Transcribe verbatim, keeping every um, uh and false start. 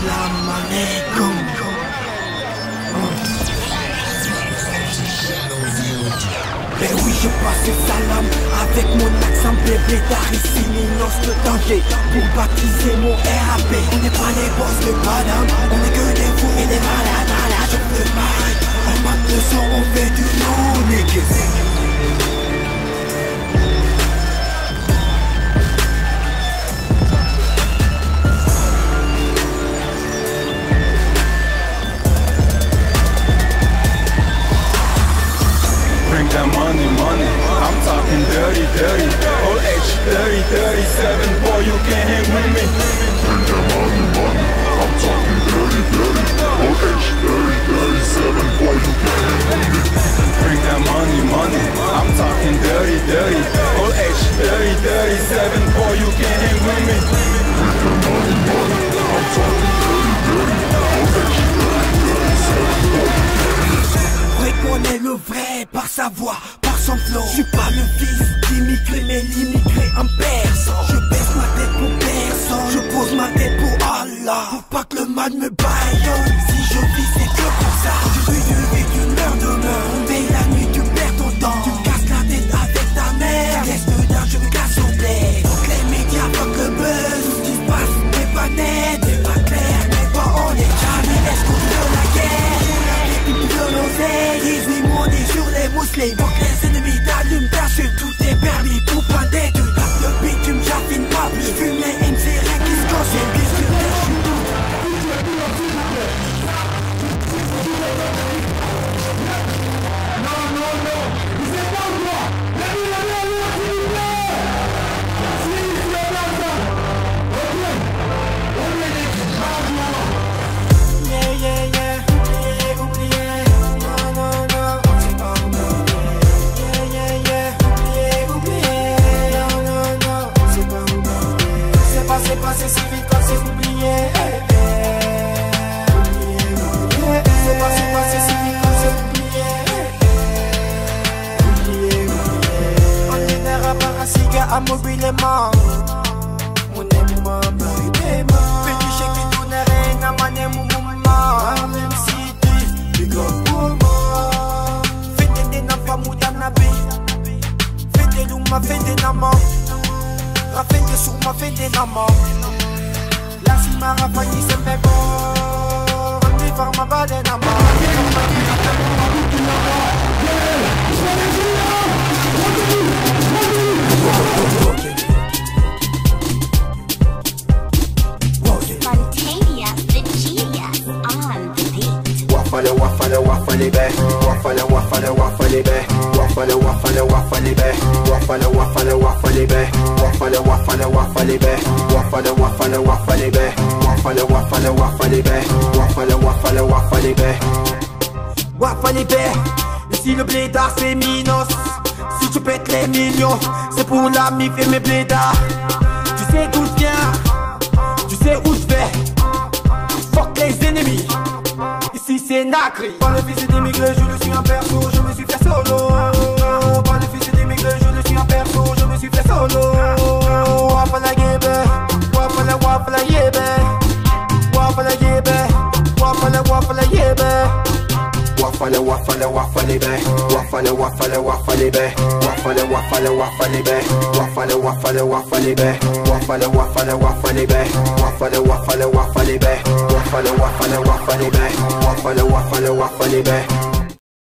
Salam alaikum. Ben oui, je passe le salam avec mon accent bébé ici m'immense le danger pour baptiser mon R A P. On n'est pas les boss de madame, on est que des fous et des malades, malades. Je fais pareil, on mate le son, on fait du non, niggas. That money, money, I'm talking dirty, dirty. O H thirty, thirty-seven, boy, you can't hang with me. Bring that money, money, I'm talking dirty, dirty. O H thirty, thirty-seven, boy, you can't hang with me. Bring that money, money, I'm talking dirty, dirty. O H thirty, thirty-seven, boy, you can't hang with me. Bring that money, money, I'm talking dirty, dirty. O H thirty, thirty-seven, boy, you can't hang with me. Reconnaît le vrai par sa voix, par son flow. Je suis pas le fils d'immigré, mais l'immigré en personne. Je baisse ma tête pour personne, je pose ma tête pour Allah. Faut pas que le mal me baillonne. Si je vis, c'est que pour ça. Je suis du vie, tu meurs demain. Mais la nuit, tu perds ton temps. Tu me casses la tête avec ta mère. Laisse dedans, je me casse au blé. Donc les médias, fuck le buzz. Tout ce qui se passe n'est pas net, n'est pas clair, n'est pas honnête. Jamais laisse contre la guerre. Ils montent sur les mousselés. Donc les ennemis t'allument ta chute. Tout est permis pour pas détruire. Le bitume j'affine pas plus. Je fume les M C, rien qui se casse. C'est bien sûr des chutes. Non, non, non, vous êtes pas au droit. La vie, la vie, la vie, s'il vous plaît. S'il vous plaît, ça. Ok. On est des changements. Yeah, yeah, yeah. C'est passé si vite quand c'est oublié. C'est passé, passé si vite quand c'est oublié. On est des rappeurs à cigare immobilement. Mon aimant, mon aimant. Fais du chèque qui tourne rien à maner mon moment. Même si tu gros pour moi. Fais des nains pas moutanabé. Fais des loups, ma fais des namans. Rafin de sur ma fin des namans. La cima rafani se me bon. On dit par ma bas des namans. Spontaneous, the genius on the beat. Waffle, waffle, waffle, back. Waffle, waffle, waffle, back. Waffle, waffle, waffle, back. Waffle, waffle, waffle, back. Waffle, waffle, waffle, back. Waffle, waffle, waffle, back. Waffle, waffle, waffle, back. Waffle, waffle, waffle, back. Waffle back. Ici le blédard c'est Minos. Si tu pètes les millions, c'est pour la mif et mes blédards. Tu sais d'où je viens, tu sais où je vais. Fuck les ennemis. Ici c'est Nacri. Par le fils d'immigré, je le suis en perso, je me suis fait solo. Par le fils d'immigré, je le suis en perso, je me suis fait solo. Waffle yebe, waffle waffle yebe, waffle yebe, waffle waffle yebe. Waffle, waffle, waffle, back. Waffle, waffle, waffle, back. Waffle, waffle, waffle, back. Waffle, waffle, waffle, back. Waffle, waffle, waffle, back. Waffle, waffle, waffle, back. Waffle, waffle, waffle, back. Waffle, waffle, waffle, back.